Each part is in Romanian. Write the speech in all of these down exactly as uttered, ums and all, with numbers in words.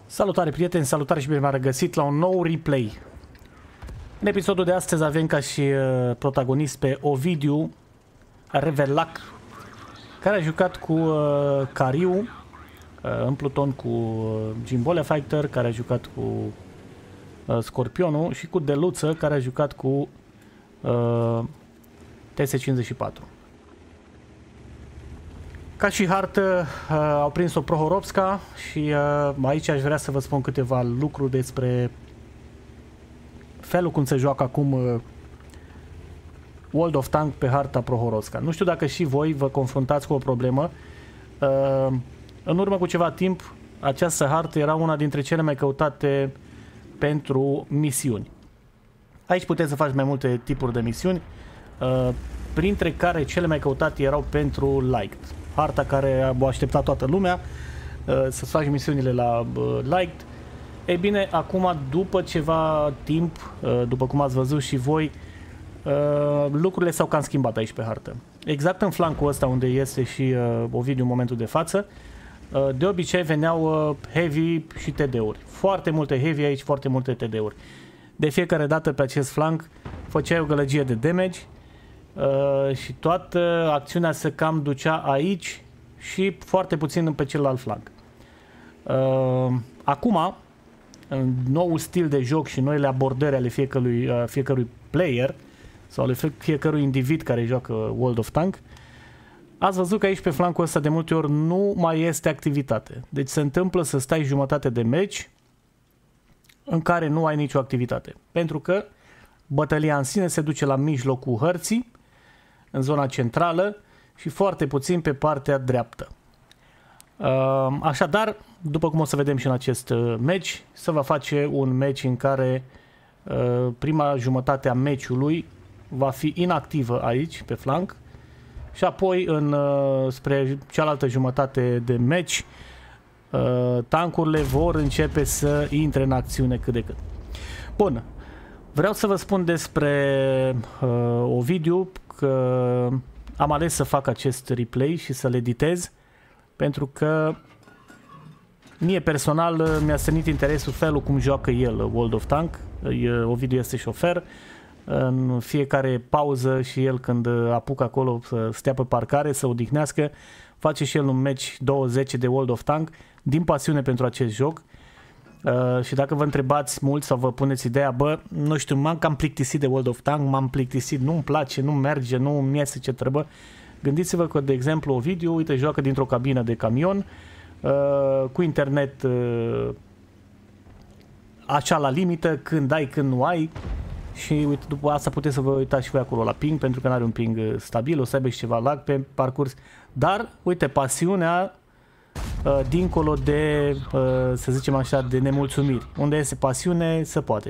Salutare prieteni, salutare și bine v-am regăsit la un nou replay. În episodul de astăzi avem ca și uh, protagonist pe Ovidiu Revelac, care a jucat cu uh, Cariu uh, în pluton cu uh, Gimbolea Fighter, care a jucat cu uh, Scorpionul și cu Deluță, care a jucat cu uh, T S cincizeci și patru. Ca și hartă uh, au prins-o Prohorovska și uh, aici aș vrea să vă spun câteva lucruri despre felul cum se joacă acum uh, World of Tank pe harta Prohorovska. Nu știu dacă și voi vă confruntați cu o problemă. Uh, în urmă cu ceva timp, această hartă era una dintre cele mai căutate pentru misiuni. Aici puteți să faci mai multe tipuri de misiuni, uh, printre care cele mai căutate erau pentru Liked. Harta care a așteptat toată lumea uh, să-ți faci misiunile la uh, Liked. Ei bine, acum, după ceva timp, uh, după cum ați văzut și voi, uh, lucrurile s-au cam schimbat aici pe hartă. Exact în flancul ăsta unde este și uh, Ovidiu în momentul de față, uh, de obicei veneau uh, heavy și T D-uri. Foarte multe heavy aici, foarte multe T D-uri. De fiecare dată pe acest flanc făceai o gălăgie de damage. Uh, și toată acțiunea se cam ducea aici și foarte puțin pe celălalt flanc. Uh, acum, în nou stil de joc și noile abordări ale fiecărui, uh, fiecărui player sau ale fiecărui individ care joacă World of Tank, ați văzut că aici pe flancul ăsta de multe ori nu mai este activitate. Deci se întâmplă să stai jumătate de meci în care nu ai nicio activitate. Pentru că bătălia în sine se duce la mijlocul hărții, în zona centrală și foarte puțin pe partea dreaptă. Așadar, după cum o să vedem și în acest meci, se va face un meci în care prima jumătate a meciului va fi inactivă aici, pe flanc, și apoi în, spre cealaltă jumătate de meci, tankurile vor începe să intre în acțiune cât de cât. Bun, vreau să vă spun despre Ovidiu, că am ales să fac acest replay și să-l editez pentru că mie personal mi-a stănit interesul felul cum joacă el World of Tank. Ovidiu este șofer, în fiecare pauză și el când apucă acolo să stea pe parcare, să odihnească, face și el un match douăzeci de World of Tank din pasiune pentru acest joc. Uh, și dacă vă întrebați mult sau vă puneți ideea, bă, nu știu, m-am cam plictisit de World of Tank, m-am plictisit, nu-mi place, nu merge, nu-mi iese ce trebuie, gândiți-vă că, de exemplu, Ovidiu, uite, joacă dintr-o cabină de camion, uh, cu internet uh, așa la limită, când ai, când nu ai, și uite, după asta puteți să vă uitați și voi acolo la ping, pentru că nu are un ping stabil, o să aibă și ceva lag pe parcurs, dar, uite, pasiunea Uh, dincolo de, uh, să zicem așa, de nemulțumiri. Unde este pasiune, se poate.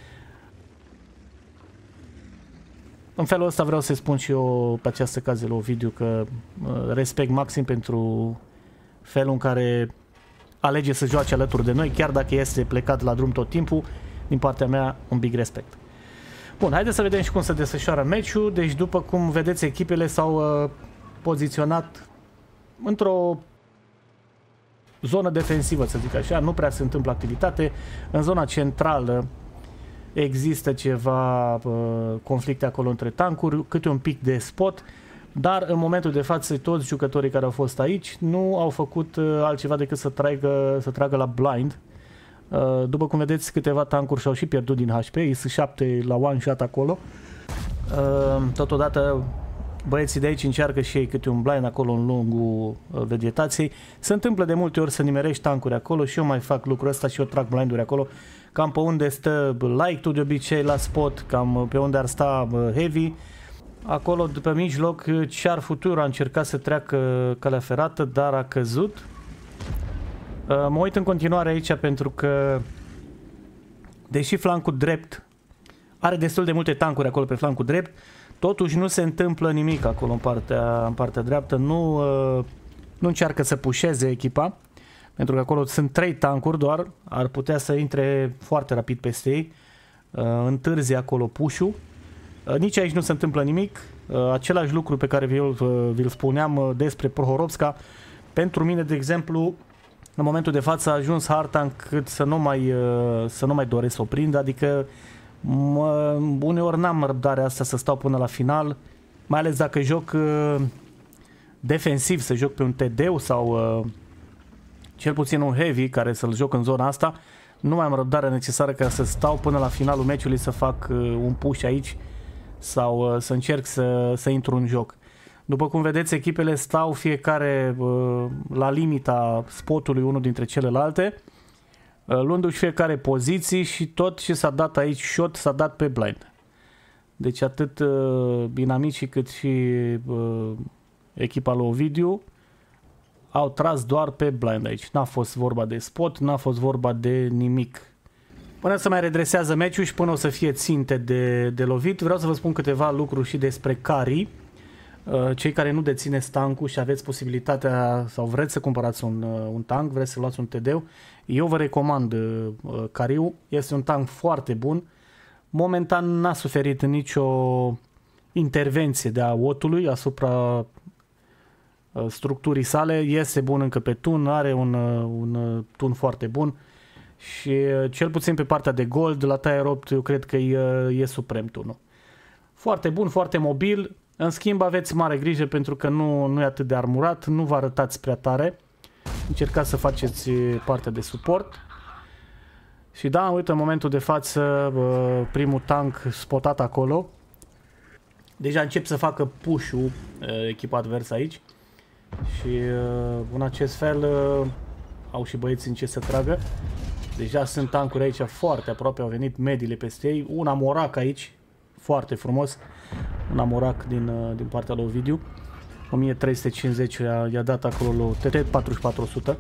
În felul ăsta vreau să spun și eu pe această cază la Ovidiu că uh, respect maxim pentru felul în care alege să joace alături de noi, chiar dacă este plecat la drum tot timpul. Din partea mea, un big respect. Bun, haideți să vedem și cum se desfășoară meciul. Deci, după cum vedeți, echipele s-au uh, poziționat într-o zonă defensivă, să zic așa, nu prea se întâmplă activitate. În zona centrală există ceva uh, conflicte acolo între tancuri, câte un pic de spot, dar în momentul de față toți jucătorii care au fost aici nu au făcut uh, altceva decât să tragă, să tragă la blind. Uh, după cum vedeți, câteva tancuri și-au și pierdut din H P, ei sunt șapte la one shot acolo. Uh, totodată băieții de aici încearcă și ei câte un blind acolo în lungul vegetației. Se întâmplă de multe ori să nimerești tancuri acolo și eu mai fac lucrul ăsta și eu trag blinduri acolo. Cam pe unde stă like-ul de obicei la spot, cam pe unde ar sta heavy. Acolo după mijloc Char Futur a încercat să treacă calea ferată, dar a căzut. Mă uit în continuare aici pentru că deși flancul drept are destul de multe tancuri acolo pe flancul drept, totuși nu se întâmplă nimic acolo în partea, în partea dreaptă, nu, nu încearcă să pușeze echipa, pentru că acolo sunt trei tancuri doar, ar putea să intre foarte rapid peste ei, întârzi acolo push-ul. Nici aici nu se întâmplă nimic, același lucru pe care vi-l vi spuneam despre Prohorovska. Pentru mine, de exemplu, în momentul de față a ajuns harta încât să nu mai, să nu mai doresc să o prind, adică mă, uneori n-am răbdarea asta să stau până la final, mai ales dacă joc defensiv, să joc pe un T D sau cel puțin un heavy care să-l joc în zona asta, nu mai am răbdarea necesară ca să stau până la finalul meciului să fac un push aici sau să încerc să, să intru în joc. După cum vedeți, echipele stau fiecare uh, la limita spotului unul dintre celelalte, uh, luându-și fiecare poziții și tot ce s-a dat aici shot s-a dat pe blind. Deci atât uh, inamicii cât și uh, echipa lui Ovidiu au tras doar pe blind aici. N-a fost vorba de spot, n-a fost vorba de nimic. Până să mai redresează meciul și până o să fie ținte de, de lovit, vreau să vă spun câteva lucruri și despre Kari. Cei care nu dețineți tankul și aveți posibilitatea sau vreți să cumpărați un, un tank, vreți să luați un T D-ul, eu vă recomand Kariu. Este un tank foarte bun. Momentan n-a suferit nicio intervenție de a otului asupra structurii sale. Este bun încă pe tun, are un, un tun foarte bun și cel puțin pe partea de gold, la Tier opt, eu cred că e, e suprem tunul. Foarte bun, foarte mobil. În schimb, aveți mare grijă pentru că nu, nu e atât de armurat, nu vă arătați prea tare. Încercați să faceți partea de suport. Și da, uite, în momentul de față, primul tank spotat acolo. Deja încep să facă push-ul echipa adversă aici. Și în acest fel au și băieții în ce să tragă. Deja sunt tankuri aici foarte aproape, au venit mediile peste ei. Un amorac aici, foarte frumos. Un amorac din, din partea lui Ovidiu. o mie trei sute cincizeci i-a dat acolo lui T T patruzeci și patru sute.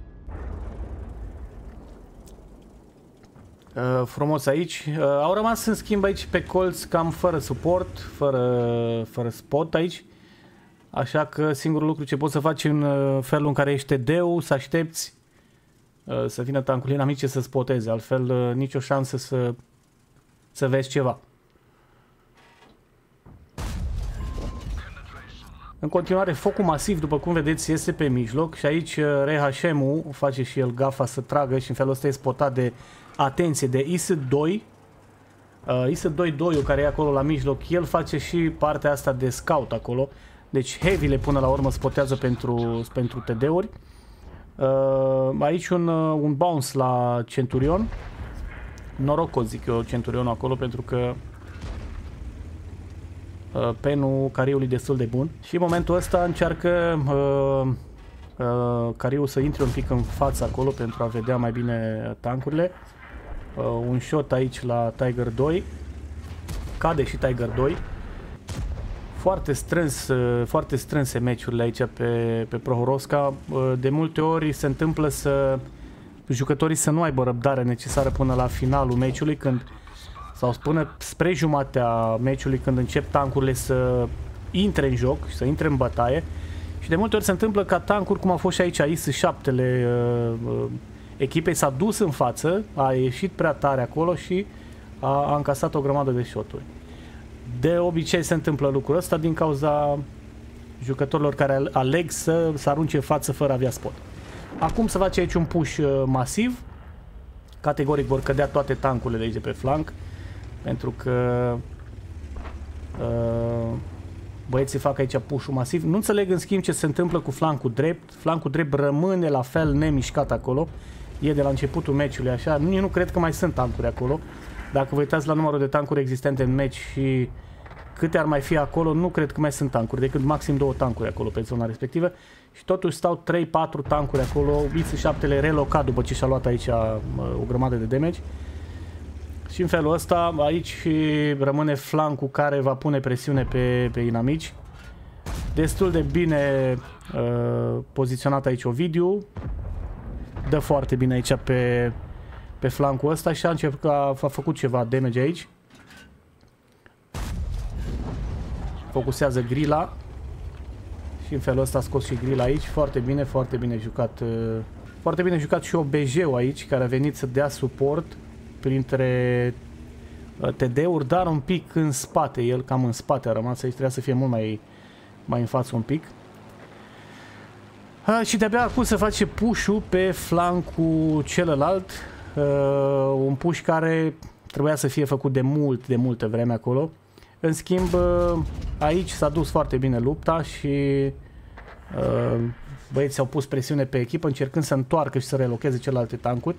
Uh, frumos aici. Uh, au rămas în schimb aici pe colț cam fără suport, fără, fără spot aici. Așa că singurul lucru ce poți să faci în felul în care ești T D-ul, să aștepți uh, să vină tancul inamice să spoteze. Altfel uh, nicio șansă să, să vezi ceva. În continuare, focul masiv, după cum vedeți, este pe mijloc și aici Rehashemu face și el gafa să tragă și în felul ăsta e spotat de, atenție, de I S doi. Uh, I S doi doi care e acolo la mijloc, el face și partea asta de scout acolo. Deci heavy-le până la urmă spotează pentru, pentru T D-uri. Uh, aici un, un bounce la Centurion. Norocos, zic eu, Centurionul acolo, pentru că Uh, penul Cariului e destul de bun și în momentul ăsta încearcă uh, uh, Cariul să intre un pic în față acolo pentru a vedea mai bine tankurile. Uh, un shot aici la Tiger doi, cade și Tiger doi. Foarte strâns, uh, foarte strânse meciurile aici pe, pe Prohorovska. Uh, de multe ori se întâmplă să jucătorii să nu aibă răbdare necesară până la finalul meciului, când sau spune spre jumatea meciului, când încep tankurile să intre în joc, să intre în bătaie. Și de multe ori se întâmplă ca tankuri, cum a fost și aici, I S șapte-le uh, echipei, s-a dus în față, a ieșit prea tare acolo și a, a încasat o grămadă de shoturi. De obicei se întâmplă lucrul ăsta din cauza jucătorilor care aleg să, să arunce în față fără a avea spot. Acum se face aici un push uh, masiv. Categoric vor cădea toate tankurile de aici de pe flanc, pentru că uh, băieții fac aici push-ul masiv. Nu înțeleg în schimb ce se întâmplă cu flancul drept. Flancul drept rămâne la fel nemișcat acolo. E de la începutul meciului așa. Nu, nu cred că mai sunt tankuri acolo. Dacă vă uitați la numărul de tankuri existente în meci și câte ar mai fi acolo, nu cred că mai sunt tankuri, decât maxim două tankuri acolo pe zona respectivă. Și totuși stau trei patru tankuri acolo. I S șapte-le relocat după ce și-a luat aici o grămadă de damage. Și în felul ăsta, aici rămâne flancul care va pune presiune pe, pe inamici. Destul de bine uh, poziționat aici Ovidiu. Dă foarte bine aici pe, pe flancul ăsta și a, început, a, a făcut ceva damage aici. Focusează grila. Și în felul ăsta a scos și grila aici. Foarte bine, foarte bine jucat. Uh, foarte bine jucat și O B J-ul aici, care a venit să dea suport printre T D-uri, dar un pic în spate. El cam în spate a rămas aici, trebuia să fie mult mai, mai în față un pic. Uh, și de-abia acum se face push-ul pe flancul celălalt. Uh, un push care trebuia să fie făcut de mult, de multă vreme acolo. În schimb, uh, aici s-a dus foarte bine lupta și uh, băieții au pus presiune pe echipă încercând să întoarcă și să relocheze celelalte tancuri.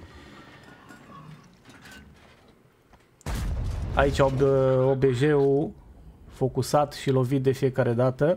Aici O B J-ul focusat și lovit de fiecare dată.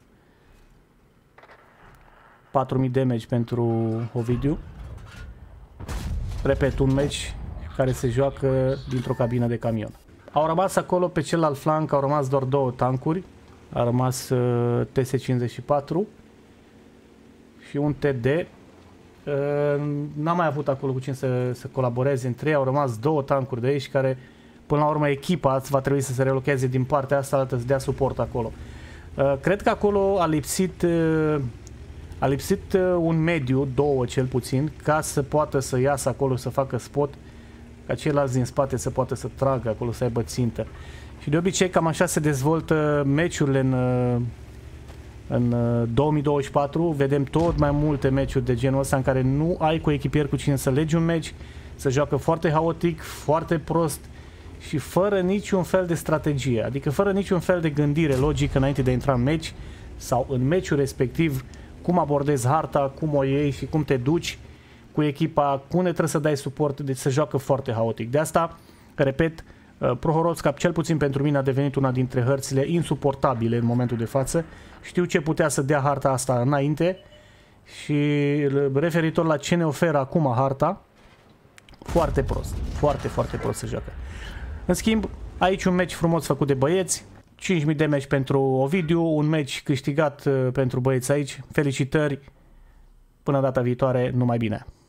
patru mii damage pentru Ovidiu. Repet, un meci care se joacă dintr-o cabină de camion. Au rămas acolo pe celălalt flanc, au rămas doar două tancuri. A rămas uh, T S cincizeci și patru și un T D. Uh, N-am mai avut acolo cu cine să, să colaboreze între ei. Au rămas două tancuri de aici care, până la urmă, echipa va trebui să se relocheze din partea asta, altă să dea suport acolo. Uh, cred că acolo a lipsit... Uh, A lipsit un mediu, două cel puțin, ca să poată să iasă acolo, să facă spot, ca ceilalți din spate să poată să tragă acolo, să aibă țintă. Și de obicei cam așa se dezvoltă meciurile în, în două mii douăzeci și patru. Vedem tot mai multe meciuri de genul ăsta în care nu ai cu echipier cu cine să legi un meci, să joacă foarte haotic, foarte prost și fără niciun fel de strategie, adică fără niciun fel de gândire logică înainte de a intra în meci sau în meciul respectiv. Cum abordezi harta, cum o iei și cum te duci cu echipa, cum ne trebuie să dai suport, deci se joacă foarte haotic. De asta, repet, Pro Horus Cup, cel puțin pentru mine, a devenit una dintre hărțile insuportabile în momentul de față. Știu ce putea să dea harta asta înainte și referitor la ce ne oferă acum harta, foarte prost, foarte, foarte prost se joacă. În schimb, aici un meci frumos făcut de băieți, cinci mii de meci pentru Ovidiu, un meci câștigat pentru băieți aici. Felicitări, până data viitoare, numai bine!